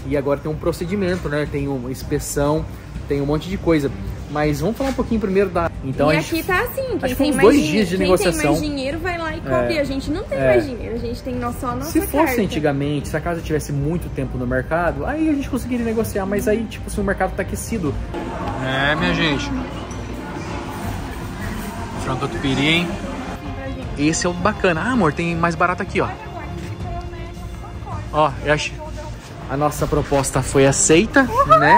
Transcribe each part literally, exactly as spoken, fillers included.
E agora tem um procedimento, né? Tem uma inspeção, tem um monte de coisa. Mas vamos falar um pouquinho primeiro da... Então, e a gente... aqui tá assim, quem Acho que tem uns mais dois dinheiro, dias de quem negociação. tem mais dinheiro vai lá e copia. É, A gente não tem é. mais dinheiro, a gente tem só a nossa Se fosse carta. antigamente, se a casa tivesse muito tempo no mercado, aí a gente conseguiria negociar. Mas aí, tipo, se o mercado tá aquecido... É, minha gente. Frango tupiri, hein? Esse é o bacana. Ah, amor, tem mais barato aqui, ó. Ó, eu acho... A nossa proposta foi aceita, né?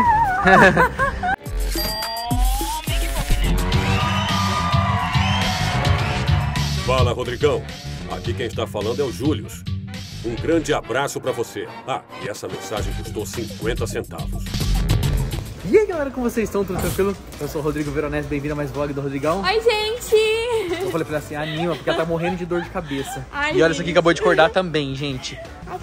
Fala, Rodrigão. Aqui quem está falando é o Július. Um grande abraço pra você. Ah, e essa mensagem custou cinquenta centavos. E aí, galera, como vocês estão? Tudo tranquilo? Eu sou o Rodrigo Veronese, bem-vindo a mais vlog do Rodrigão. Oi, gente! Eu falei pra ela assim, anima, porque ela tá morrendo de dor de cabeça. Ai, e olha, isso aqui acabou de acordar também, gente.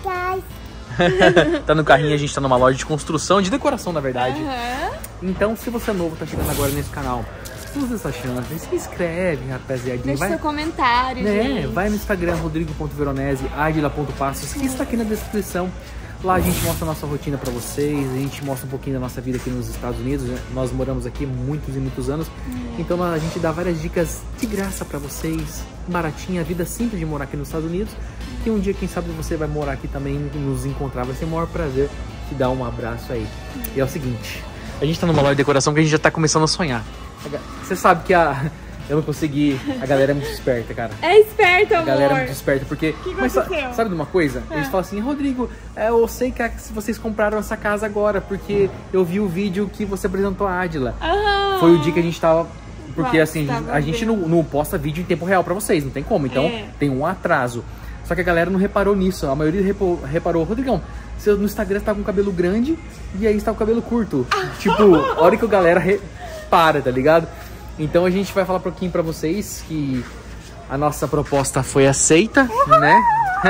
Tá no carrinho, a gente tá numa loja de construção, de decoração, na verdade. Uhum. Então, se você é novo, tá chegando agora nesse canal, usa essa chance, se inscreve, rapaziadinha. Deixa vai, seu comentário, né, gente. vai no Instagram, rodrigo ponto veronese, adila ponto passos, que está aqui na descrição. Lá a gente mostra a nossa rotina pra vocês, a gente mostra um pouquinho da nossa vida aqui nos Estados Unidos, né? Nós moramos aqui muitos e muitos anos, hum. então a gente dá várias dicas de graça pra vocês, baratinha, a vida simples de morar aqui nos Estados Unidos, e um dia, quem sabe, você vai morar aqui também, nos encontrar, vai ser o maior prazer te dar um abraço aí. Hum. E é o seguinte, a gente tá numa loja de decoração que a gente já tá começando a sonhar. Você sabe que a... Eu não consegui. A galera é muito esperta, cara. É esperta, amor. A galera é muito esperta, porque... Que mas aconteceu? sabe de uma coisa? É. Eles falam assim, Rodrigo, eu sei que vocês compraram essa casa agora, porque eu vi o vídeo que você apresentou a Adila. Ah. Foi o dia que a gente tava... Porque Ué, assim, tava a gente não, não posta vídeo em tempo real pra vocês, não tem como. Então, é. tem um atraso. Só que a galera não reparou nisso. A maioria reparou, reparou Rodrigão, você no Instagram você tá com o cabelo grande e aí você tá com o cabelo curto. Tipo, a hora que a galera repara, tá ligado? Então a gente vai falar um pouquinho pra vocês que a nossa proposta foi aceita, né?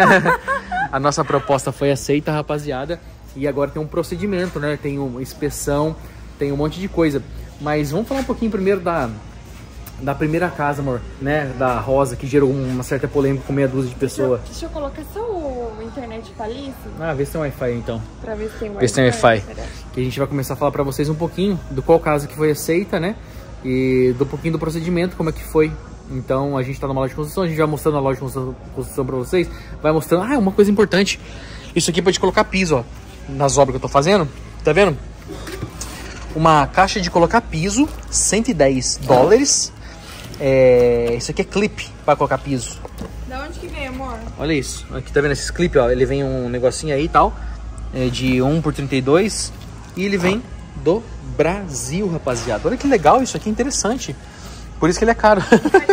A nossa proposta foi aceita, rapaziada. E agora tem um procedimento, né? Tem uma inspeção, tem um monte de coisa. Mas vamos falar um pouquinho primeiro da, da primeira casa, amor, né? Da Rosa, que gerou uma certa polêmica com meia dúzia de pessoas. Deixa, deixa eu colocar só o internet falice. Ah, vê se tem Wi-Fi então. Pra ver se tem Wi-Fi. Vê se tem Wi-Fi. Que a gente vai começar a falar pra vocês um pouquinho do qual casa que foi aceita, né? E do pouquinho do procedimento, como é que foi. Então a gente tá numa loja de construção, a gente vai mostrando a loja de construção pra vocês. Vai mostrando, ah, uma coisa importante. Isso aqui pode colocar piso, ó. Nas obras que eu tô fazendo, tá vendo? Uma caixa de colocar piso, cento e dez dólares. É... Isso aqui é clipe pra colocar piso. Da onde que vem, amor? Olha isso, aqui tá vendo esses clipes, ó. Ele vem um negocinho aí e tal, é de um por trinta e dois. E ele vem do Brasil, rapaziada. Olha que legal, isso aqui é interessante. Por isso que ele é caro.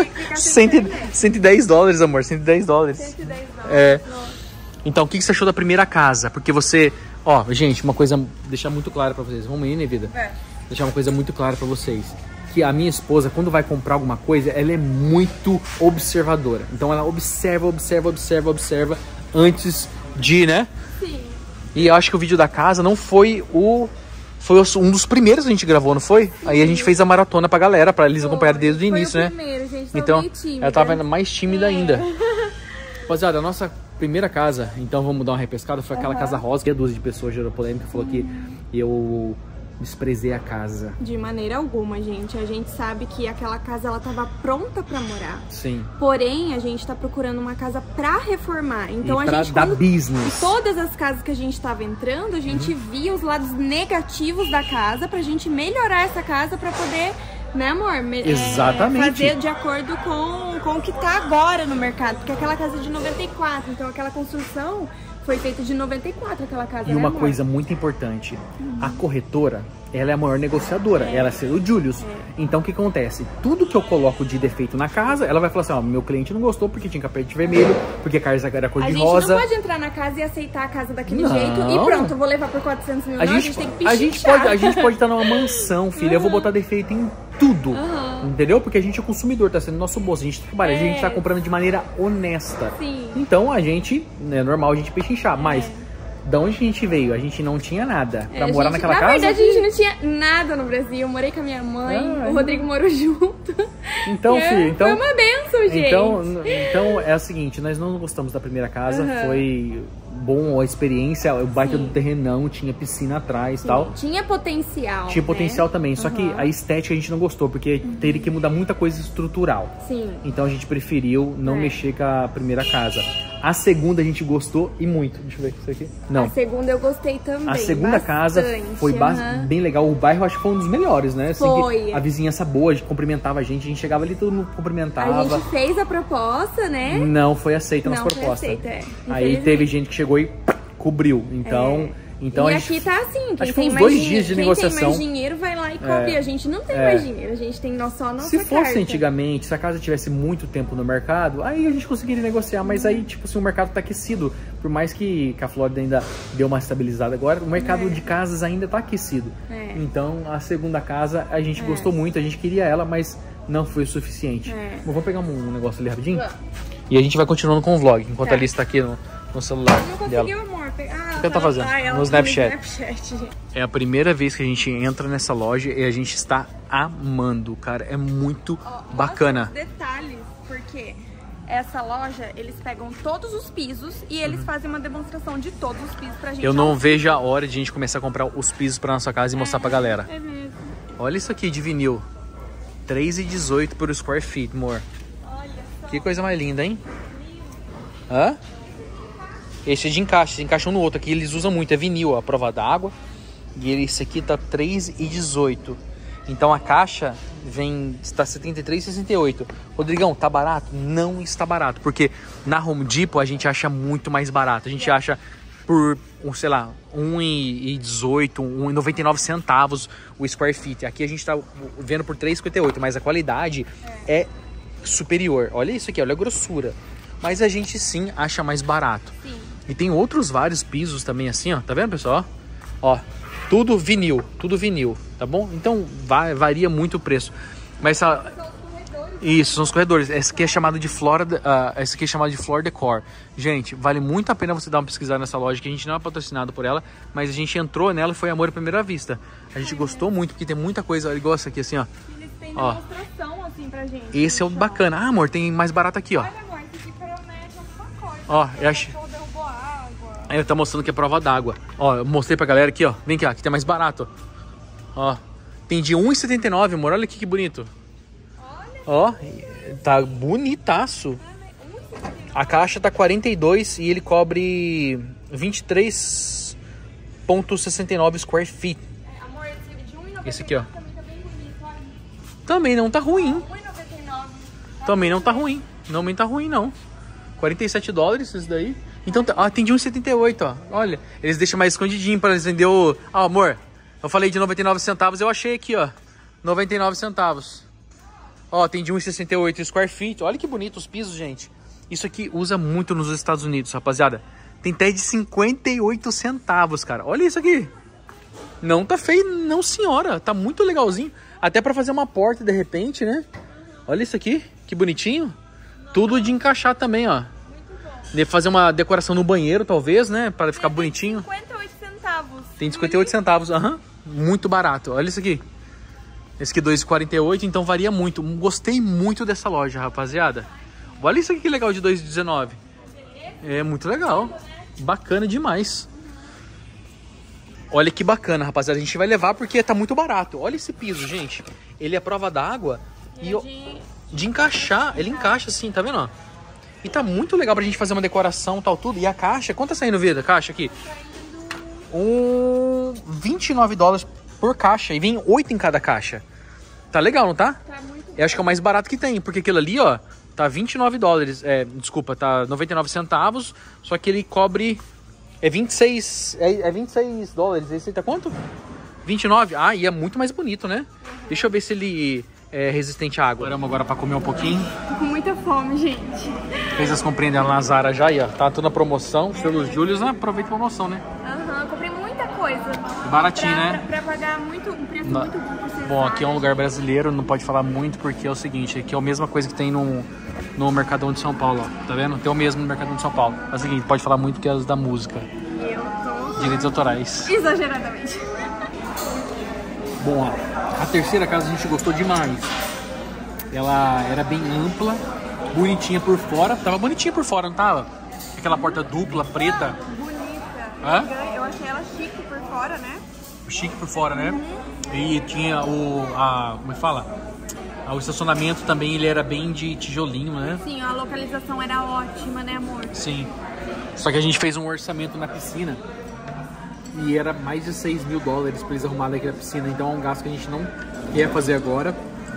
cento e dez dólares, amor, cento e dez dólares. cento e dez dólares. É. Então, o que você achou da primeira casa? Porque você... Ó, gente, uma coisa... Deixar muito claro pra vocês. Vamos ir, né, vida? É. Deixar uma coisa muito clara pra vocês. Que a minha esposa, quando vai comprar alguma coisa, ela é muito observadora. Então, ela observa, observa, observa, observa antes de, né? Sim. E eu acho que o vídeo da casa não foi o... Foi um dos primeiros que a gente gravou, não foi? Sim. Aí a gente fez a maratona pra galera, pra eles acompanharem desde o início, foi o né? Primeiro, gente, então, meio tímida. ela tava mais tímida é. ainda. Rapaziada, a nossa primeira casa, então vamos dar uma repescada, foi aquela uhum. casa rosa, que a dúzia de pessoas gerou polêmica, falou que eu desprezei a casa. De maneira alguma, gente. A gente sabe que aquela casa, ela tava pronta pra morar. Sim. Porém, a gente tá procurando uma casa pra reformar. Então, e a pra gente... dar quando... business. Todas as casas que a gente tava entrando, a gente uhum. via os lados negativos da casa pra gente melhorar essa casa pra poder... Né, amor? Exatamente. É, fazer de acordo com, com o que tá agora no mercado. Porque aquela casa é de noventa e quatro, então aquela construção foi feita de noventa e quatro, aquela casa. E né, uma amor? coisa muito importante, uhum. a corretora, ela é a maior negociadora, é. ela é o Julius. É. Então o que acontece? Tudo que eu coloco de defeito na casa, ela vai falar assim, ó, meu cliente não gostou porque tinha capete vermelho, porque a casa era cor de rosa. A gente não pode entrar na casa e aceitar a casa daquele não. jeito e pronto, eu vou levar por quatrocentos mil. A, não, gente, a gente tem que a gente pode A gente pode estar numa mansão, filha, uhum. eu vou botar defeito em tudo, uhum. entendeu? Porque a gente é consumidor, tá sendo nosso bolso, a gente trabalha, é. a gente tá comprando de maneira honesta. Sim. Então a gente, é normal a gente pechinchar, mas... É. Da onde a gente veio? A gente não tinha nada pra é, morar gente, naquela na casa? Na verdade, a gente não tinha nada no Brasil. Eu morei com a minha mãe, ah, o Rodrigo morou junto. Então, é, filho, então... Foi uma benção, gente. Então, então, é o seguinte, nós não gostamos da primeira casa, uhum. Foi bom a experiência, o baita do terrenão, tinha piscina atrás e tal. Tinha potencial, Tinha né? potencial também, só uhum. que a estética a gente não gostou, porque uhum. teria que mudar muita coisa estrutural. Sim. Então a gente preferiu não é. mexer com a primeira casa. A segunda a gente gostou e muito. Deixa eu ver isso aqui. Não. A segunda eu gostei também. A segunda bastante. casa foi uhum. bem legal. O bairro acho que foi um dos melhores, né? Assim, foi. A vizinhança boa, a gente cumprimentava a gente. A gente chegava ali, todo mundo cumprimentava. A gente fez a proposta, né? Não foi aceita a nossa proposta. Foi aceita, é. Aí teve gente que chegou e cobriu. Então... É. Então, e a gente, aqui tá assim, quem acho que tem uns mais dois dinheiro, dias de quem negociação. tem mais dinheiro vai lá e cobre. É, a gente não tem é. mais dinheiro, a gente tem só a nossa Se fosse carta. antigamente, se a casa tivesse muito tempo no mercado, aí a gente conseguiria negociar, mas aí, tipo, se o mercado tá aquecido, por mais que, que a Flórida ainda deu uma estabilizada agora, o mercado é. de casas ainda tá aquecido. É. Então, a segunda casa, a gente é. gostou muito, a gente queria ela, mas não foi o suficiente. É. Bom, vamos pegar um negócio ali rapidinho? E a gente vai continuando com o vlog, enquanto tá. a Alice tá aqui no, no celular não dela. Amor. Ah, o que ela tá fazendo? Ela no Snapchat. Snapchat. É a primeira vez que a gente entra nessa loja e a gente está amando, cara. É muito oh, bacana. Os detalhes, porque essa loja, eles pegam todos os pisos e eles uhum. fazem uma demonstração de todos os pisos pra gente. Eu não vejo a hora de a gente começar a comprar os pisos pra nossa casa e é, mostrar pra galera. É mesmo. Olha isso aqui de vinil. três reais e dezoito por square feet, amor. Olha só. Que coisa mais linda, hein? Hã? Esse é de encaixe, eles encaixam no outro. Aqui eles usam muito, é vinil, a prova d'água. E esse aqui tá três reais e dezoito. Então a caixa vem, está setenta e três reais e sessenta e oito. Rodrigão, tá barato? Não está barato, porque na Home Depot a gente acha muito mais barato. A gente acha por, sei lá, um real e dezoito, um real e noventa e nove centavos o square feet. Aqui a gente tá vendo por três reais e cinquenta e oito, mas a qualidade é superior. Olha isso aqui, olha a grossura. Mas a gente sim acha mais barato. Sim. E tem outros vários pisos também assim, ó. Tá vendo, pessoal? Ó, tudo vinil, tudo vinil, tá bom? Então vai, varia muito o preço. Mas a... Isso, são os corredores. Esse aqui é chamado de Florida, uh, esse aqui é chamado de Floor Decor. Gente, vale muito a pena você dar uma pesquisada nessa loja, que a gente não é patrocinado por ela, mas a gente entrou nela e foi amor à primeira vista. A gente gostou muito, porque tem muita coisa, olha igual essa aqui assim, ó. Eles têm ó. demonstração assim pra gente. Esse é o bacana. Ah, amor, tem mais barato aqui, ó. Olha, amor, esse aqui promete alguma coisa. Ó, eu acho... Aí eu tô mostrando que é prova d'água. Ó, eu mostrei pra galera aqui, ó. Vem cá, aqui tá mais barato. Ó, tem de um real e setenta e nove, amor. Olha aqui que bonito. Ó, tá bonitaço. A caixa tá quarenta e dois e ele cobre vinte e três vírgula sessenta e nove square feet. Esse aqui, ó. Também não tá ruim. Também não tá ruim. Não tá ruim, não. quarenta e sete dólares esse daí. Então, ah, tem de um real e setenta e oito, ó. Olha, eles deixam mais escondidinho para eles vender o... Ah, amor, eu falei de noventa e nove centavos, eu achei aqui, ó. noventa e nove centavos. Ó, tem de um real e sessenta e oito square feet. Olha que bonito os pisos, gente. Isso aqui usa muito nos Estados Unidos, rapaziada. Tem até de cinquenta e oito centavos, cara. Olha isso aqui. Não tá feio, não, senhora. Tá muito legalzinho. Até para fazer uma porta, de repente, né? Olha isso aqui, que bonitinho. Tudo de encaixar também, ó. Deve fazer uma decoração no banheiro, talvez, né? Para ficar bonitinho. Tem cinquenta e oito centavos. Tem cinquenta e oito centavos, aham. Uhum. Muito barato. Olha isso aqui. Esse aqui dois reais e quarenta e oito, então varia muito. Gostei muito dessa loja, rapaziada. Olha isso aqui que legal de dois reais e dezenove. É muito legal. Bacana demais. Olha que bacana, rapaziada. A gente vai levar porque tá muito barato. Olha esse piso, gente. Ele é prova d'água e de... de encaixar. Ele encaixa assim, tá vendo? Ó? E tá muito legal pra gente fazer uma decoração e tal, tudo. E a caixa, quanto tá saindo, vida? A caixa aqui? Um... vinte e nove dólares por caixa. E vem oito em cada caixa. Tá legal, não tá? Tá muito bom. Eu acho que é o mais barato que tem. Porque aquilo ali, ó, tá vinte e nove dólares. É, desculpa, tá noventa e nove centavos. Só que ele cobre... É vinte e seis... É, é vinte e seis dólares. Esse aí tá quanto? vinte e nove. Ah, e é muito mais bonito, né? Uhum. Deixa eu ver se ele... é resistente à água. Paramos agora pra comer um pouquinho. Tô com muita fome, gente. Fez as comprinhas dela na Zara já aí, ó. Tá tudo na promoção. É. Pelos Júlios, né? Aproveita a promoção, né? Aham, uhum, comprei muita coisa. Baratinho, pra, né? Pra, pra pagar muito, um preço na... muito bom pra vocês. Bom, aqui é um lugar brasileiro, não pode falar muito porque é o seguinte, aqui é a mesma coisa que tem no, no Mercadão de São Paulo, ó. Tá vendo? Tem o mesmo no Mercadão de São Paulo. É o seguinte, pode falar muito que é os da música. Eu tô... Direitos autorais. Exageradamente. Bom, ó, a terceira casa a gente gostou demais. Ela era bem ampla, bonitinha por fora. Tava bonitinha por fora, não tava? Aquela porta dupla, preta. Bonita. Hã? Eu achei ela chique por fora, né? Chique por fora, né? E tinha o... A, como é que fala? O estacionamento também, ele era bem de tijolinho, né? Sim, a localização era ótima, né, amor? Sim. Só que a gente fez um orçamento na piscina e era mais de seis mil dólares para eles arrumarem aquela piscina. Então é um gasto que a gente não quer fazer agora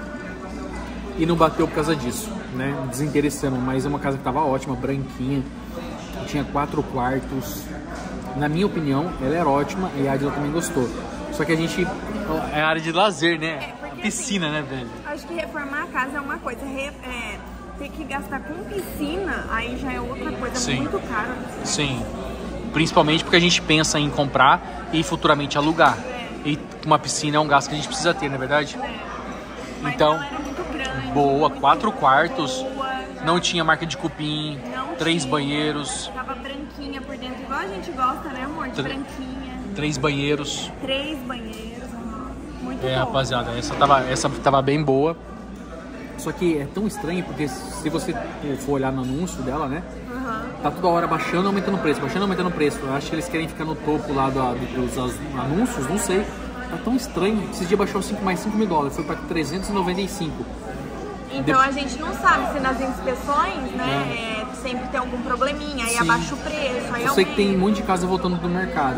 e não bateu por causa disso, né? Desinteressamos, mas é uma casa que tava ótima, branquinha, tinha quatro quartos. Na minha opinião, ela era ótima e a Adila também gostou. Só que a gente... É área de lazer, né? É, porque, piscina, assim, né, velho? Acho que reformar a casa é uma coisa. Re, é, ter que gastar com piscina, aí já é outra coisa. Sim. Muito cara. Sim. Principalmente porque a gente pensa em comprar e futuramente alugar. É. E uma piscina é um gasto que a gente precisa ter, não é verdade? É. Mas Então, ela era muito grande. boa, muito quatro quartos. Boa, Não tinha marca de cupim, não três tinha. banheiros, Tava branquinha por dentro, igual a gente gosta, né, amor? De Tre- branquinha. três banheiros. Três banheiros, amor. Muito É, bom. rapaziada, essa tava, essa tava bem boa. Só que é tão estranho porque se você for olhar no anúncio dela, né? Aham. Tá toda hora baixando e aumentando o preço, baixando e aumentando o preço. Eu acho que eles querem ficar no topo lá do, dos as- anúncios, não sei. Tá tão estranho. Esse dia baixou cinco, mais cinco mil dólares, foi pra trezentos e noventa e cinco. Então a gente não sabe se nas inspeções, né, é, sempre tem algum probleminha, aí Sim. abaixa o preço, aí Eu sei que tem um aumenta. monte de casa voltando do mercado.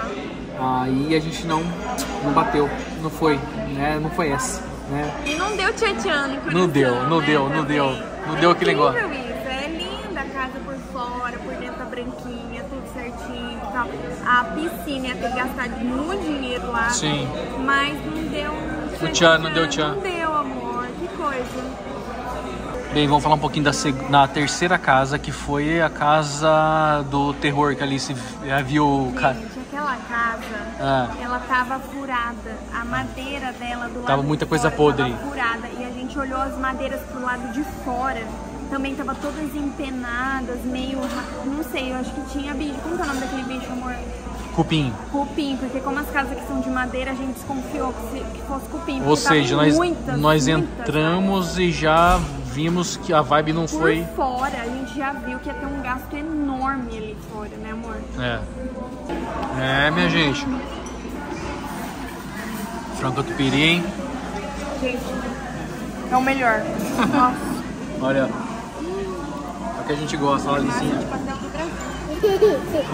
Aí a gente não, não bateu, não foi, né? Não foi essa, né? E não deu tchan-tchan no coração, Não deu, não né, deu, não também. deu. Não É deu aquele incrível negócio. Isso. É linda a casa por fora, por dentro tá branquinha, tudo certinho e tal. A piscina ia ter que gastar muito dinheiro lá. Sim. Mas não deu um O tchan, não deu tchan. Não deu, amor. Que coisa. Bem, vamos falar um pouquinho da seg- na terceira casa, que foi a casa do terror, que ali se já viu... ca- Gente, aquela casa, Ah. ela tava furada. A madeira dela do lado Tava de muita coisa fora podre. tava furada. E a gente olhou as madeiras pro lado de fora. Também tava todas empenadas, meio... Não sei, eu acho que tinha bicho. Como que é o nome daquele bicho, amor? Cupim. Cupim, porque como as casas que são de madeira, a gente desconfiou que, se, que fosse cupim. Ou porque tava seja, nós, muitas, nós muitas, entramos e já vimos que a vibe não Por foi... fora, a gente já viu que ia ter um gasto enorme ali fora, né, amor? É. É, minha gente. Frango catupiry, hein? Gente, é o melhor. Nossa, Olha. É o que a gente gosta, olha a massa lisinha. de pastel do Brasil.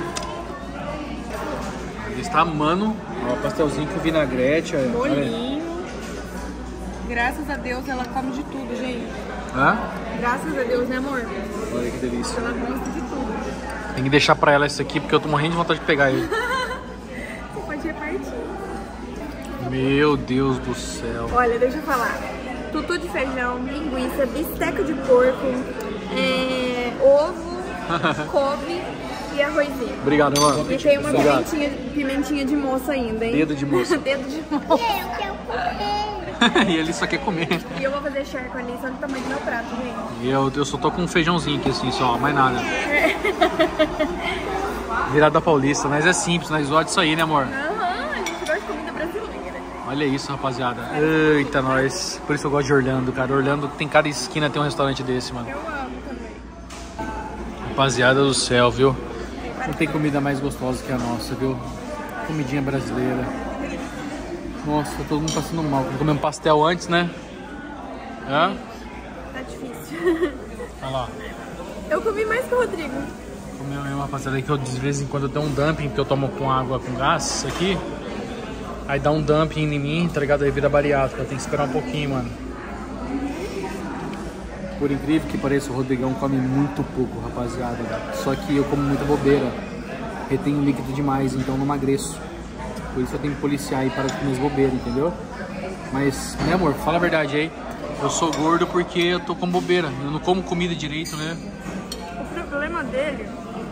Ele está amando. Ó, pastelzinho com vinagrete. Olha. Bolinho. Graças a Deus ela come de tudo, gente. Hã? Graças a Deus, né, amor? Olha que delícia. Ela gosta de tudo. Tem que deixar pra ela esse aqui, porque eu tô morrendo de vontade de pegar ele. Você pode repartir. Meu Deus do céu. Olha, deixa eu falar. Tutu de feijão, linguiça, bisteca de porco, é, ovo, couve e arrozinho. Obrigado, mano. E tem uma Obrigado. pimentinha, pimentinha de moça ainda, hein? Dedo de moça. Dedo de moça. E ele só quer comer. E eu vou fazer charco ali, só do tamanho do meu prato, gente. E eu, eu só tô com um feijãozinho aqui assim, só, mais nada. Virada paulista, mas é simples, nós zoamos disso aí, né, amor? Aham, a gente gosta de comida brasileira. Olha isso, rapaziada. Eita, nós. Por isso eu gosto de Orlando, cara. Orlando tem cada esquina tem um restaurante desse, mano. Eu amo também. Rapaziada do céu, viu? Não tem comida mais gostosa que a nossa, viu? Comidinha brasileira. Nossa, todo mundo passando mal. Comemos um pastel antes, né? Hã? Tá difícil. Olha lá. Eu comi mais que o Rodrigo. Comeu mesmo, rapaziada, que eu de vez em quando eu tenho um dumping, que eu tomo com água com gás aqui. Aí dá um dumping em mim, tá ligado? Aí vira bariátrica. Eu tenho que esperar um pouquinho, mano. Por incrível que pareça, o Rodrigão come muito pouco, rapaziada. Só que eu como muita bobeira. Retenho líquido demais, então não emagreço. Por isso eu tenho que policiar aí para comer as bobeiras, entendeu? Mas, meu amor, fala a verdade aí. Eu sou gordo porque eu tô com bobeira. Eu não como comida direito, né? O problema dele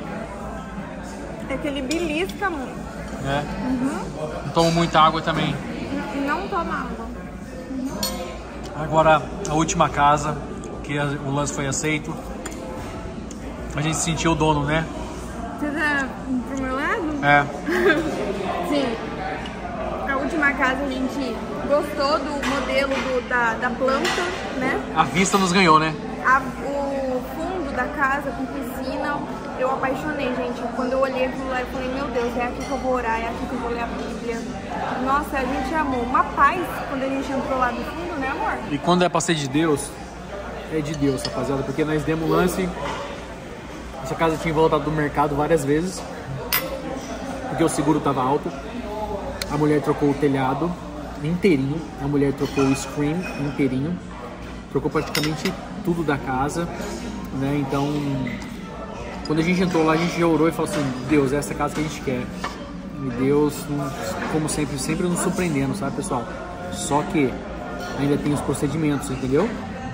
é que ele belisca muito. É. Não tomo muita água também. E não toma água. Agora, a última casa, que o lance foi aceito. A gente sentiu o dono, né? Você tá pro meu lado? É. Sim. A última na casa, a gente gostou do modelo do, da, da planta, né? A vista nos ganhou, né? A, o fundo da casa com piscina, eu apaixonei, gente. Quando eu olhei aquilo lá, eu falei, meu Deus, é aqui que eu vou orar, é aqui que eu vou ler a Bíblia. Nossa, a gente amou. Uma paz quando a gente entrou lá no fundo, né, amor? E quando é pra ser de Deus, é de Deus, rapaziada, porque nós demos lance. Essa casa tinha voltado do mercado várias vezes, porque o seguro tava alto. A mulher trocou o telhado inteirinho, a mulher trocou o screen inteirinho, trocou praticamente tudo da casa, né? Então, quando a gente entrou lá, a gente já orou e falou assim, Deus, é essa casa que a gente quer. E Deus, como sempre, sempre nos surpreendendo, sabe, pessoal? Só que ainda tem os procedimentos, entendeu?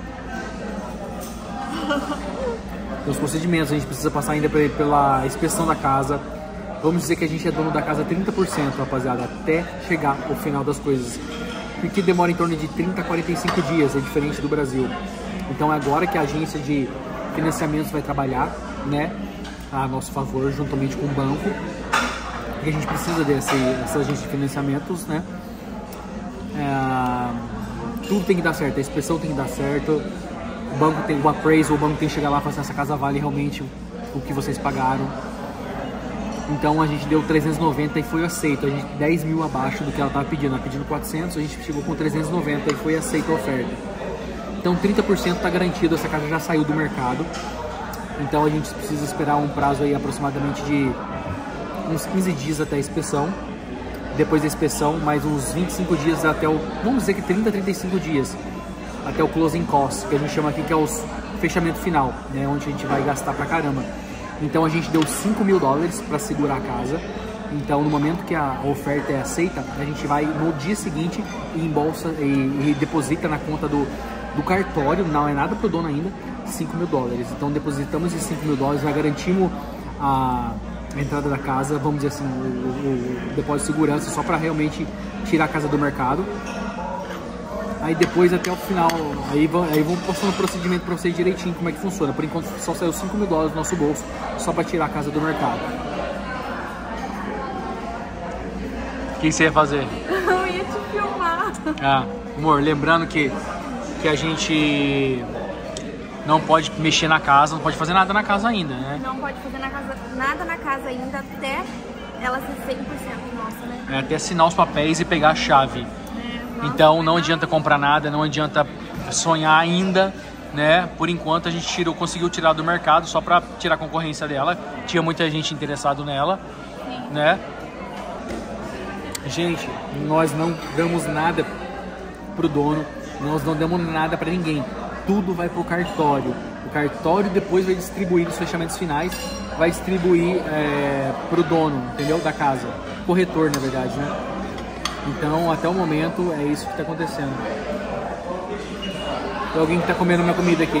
Tem os procedimentos, a gente precisa passar ainda pela inspeção da casa. Vamos dizer que a gente é dono da casa trinta por cento, rapaziada, até chegar ao final das coisas. Porque demora em torno de trinta a quarenta e cinco dias, é diferente do Brasil. Então é agora que a agência de financiamentos vai trabalhar, né, a nosso favor, juntamente com o banco. Porque a gente precisa desse, dessa agência de financiamentos, né. É, tudo tem que dar certo, a inspeção tem que dar certo. O banco tem o appraisal, o banco tem que chegar lá e falar assim, essa casa vale realmente o que vocês pagaram. Então a gente deu trezentos e noventa e foi aceito, a gente dez mil abaixo do que ela estava pedindo, ela pedindo quatrocentos, a gente chegou com trezentos e noventa e foi aceita a oferta. Então trinta por cento está garantido, essa casa já saiu do mercado. Então a gente precisa esperar um prazo aí aproximadamente de uns quinze dias até a inspeção. Depois da inspeção, mais uns vinte e cinco dias até o, vamos dizer que trinta a trinta e cinco dias, até o closing cost, que a gente chama aqui que é o fechamento final, né, onde a gente vai gastar pra caramba. Então a gente deu cinco mil dólares para segurar a casa. Então no momento que a oferta é aceita, a gente vai no dia seguinte e embolsa e, e deposita na conta do, do cartório, não é nada pro dono ainda, cinco mil dólares. Então depositamos esses cinco mil dólares, já garantimos a, a entrada da casa, vamos dizer assim, o, o, o depósito de segurança só para realmente tirar a casa do mercado. Aí depois até o final, aí, aí vamos passando o procedimento para vocês direitinho como é que funciona. Por enquanto só saiu cinco mil dólares do nosso bolso, só para tirar a casa do mercado. O que você ia fazer? Eu ia te filmar. Ah, amor, lembrando que, que a gente não pode mexer na casa, não pode fazer nada na casa ainda, né? Não pode fazer na casa, nada na casa ainda até ela ser cem por cento nossa, né? É, até assinar os papéis e pegar a chave. Então não adianta comprar nada, não adianta sonhar ainda, né? Por enquanto a gente tirou, conseguiu tirar do mercado só para tirar a concorrência dela. Tinha muita gente interessado nela, sim, né? Gente, nós não damos nada pro dono, nós não damos nada para ninguém. Tudo vai pro cartório. O cartório depois vai distribuir os fechamentos finais, vai distribuir é, pro dono, entendeu? Da casa, corretor na verdade, né? Então, até o momento, é isso que está acontecendo. Tem alguém que está comendo minha comida aqui.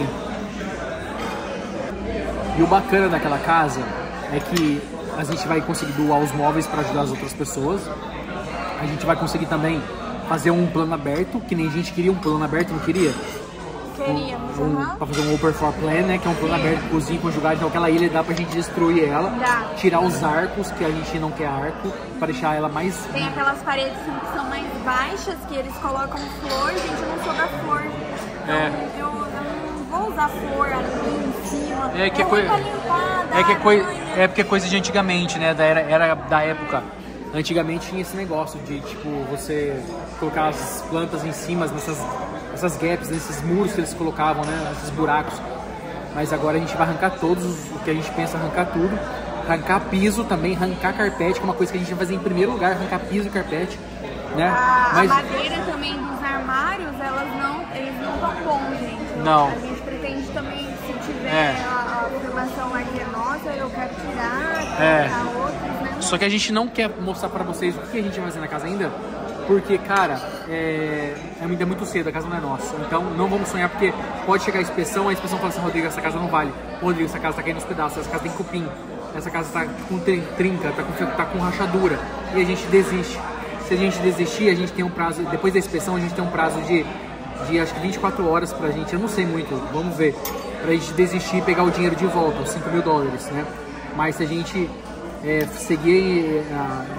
E o bacana daquela casa é que a gente vai conseguir doar os móveis para ajudar as outras pessoas. A gente vai conseguir também fazer um plano aberto, que nem a gente queria um plano aberto, não queria? Queríamos, um, um, uhum. Para fazer um open floor plan, né? Que é um plano aberto de cozinha conjugada. Então aquela ilha dá pra gente destruir ela, dá. Tirar os arcos, que a gente não quer arco, para deixar ela mais... Tem aquelas paredes que são mais baixas, que eles colocam flor, gente, eu não sou da flor. Então é. eu, eu não vou usar flor ali em cima. É que é coisa... É, que é, coi... é porque é coisa de antigamente, né? Da era, era da época. Antigamente tinha esse negócio de, tipo, você colocar as plantas em cima, nessas, nessas gaps, nesses muros que eles colocavam, né? Esses buracos. Mas agora a gente vai arrancar todos o que a gente pensa, arrancar tudo. Arrancar piso também, arrancar carpete, que é uma coisa que a gente vai fazer em primeiro lugar, arrancar piso e carpete, né? A, Mas... a madeira também dos armários, elas não, eles não estão bons, gente. Não. A gente pretende também, se tiver É. a, a formação aqui é nossa, eu quero tirar, É. colocar outros, né? Só que a gente não quer mostrar pra vocês o que a gente vai fazer na casa ainda, porque, cara, é... ainda é muito cedo, a casa não é nossa. Então não vamos sonhar, porque pode chegar a inspeção, a inspeção fala assim, Rodrigo, essa casa não vale. Rodrigo, essa casa tá caindo nos pedaços, essa casa tem cupim, essa casa tá com trinca, tá com, tá com rachadura, e a gente desiste. Se a gente desistir, a gente tem um prazo, depois da inspeção a gente tem um prazo de, de acho que vinte e quatro horas pra gente, eu não sei muito, vamos ver, pra gente desistir e pegar o dinheiro de volta, os cinco mil dólares, né? Mas se a gente é, seguir, é,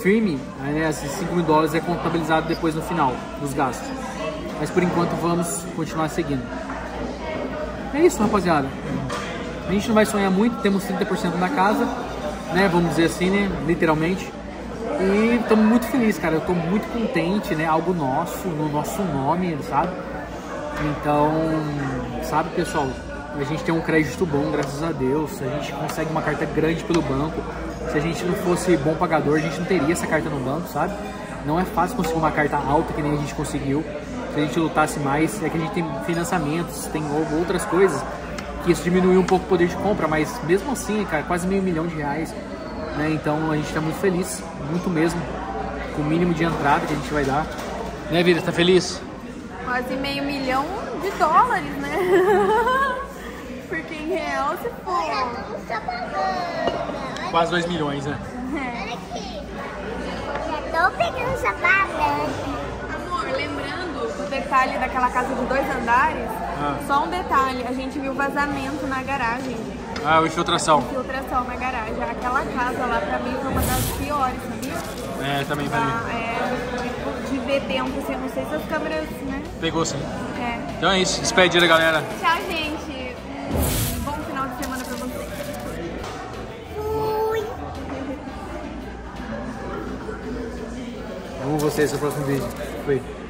firme, né, esses cinco mil dólares é contabilizado depois no final dos gastos. Mas por enquanto vamos continuar seguindo. É isso, rapaziada. A gente não vai sonhar muito, temos trinta por cento da casa, né? Vamos dizer assim, né? Literalmente. E estamos muito felizes, cara. Eu estou muito contente, né? Algo nosso, no nosso nome, sabe? Então, sabe, pessoal? A gente tem um crédito bom, graças a Deus. A gente consegue uma carta grande pelo banco. Se a gente não fosse bom pagador, a gente não teria essa carta no banco, sabe? Não é fácil conseguir uma carta alta que nem a gente conseguiu. Se a gente lutasse mais, é que a gente tem financiamentos, tem outras coisas, que isso diminuiu um pouco o poder de compra, mas mesmo assim, cara, quase meio milhão de reais, né? Então a gente tá muito feliz, muito mesmo, com o mínimo de entrada que a gente vai dar. Né, Vira, tá feliz? Quase meio milhão de dólares, né? Porque em real, se for... Quase dois milhões, né? É. Já tô pegando essa banana. Amor, lembrando do detalhe daquela casa de dois andares, Ah. só um detalhe, a gente viu vazamento na garagem. Ah, o infiltração. Infiltração na garagem. Aquela casa lá, pra mim, foi uma das piores, sabia? É, também pra mim. Ah, é, de ver dentro, assim, eu não sei se as câmeras, né? Pegou sim. É. Então é isso, despedida, galera. Tchau, gente. Um bom final de semana pra vocês. Fui. Vamos vocês no próximo vídeo. Fui.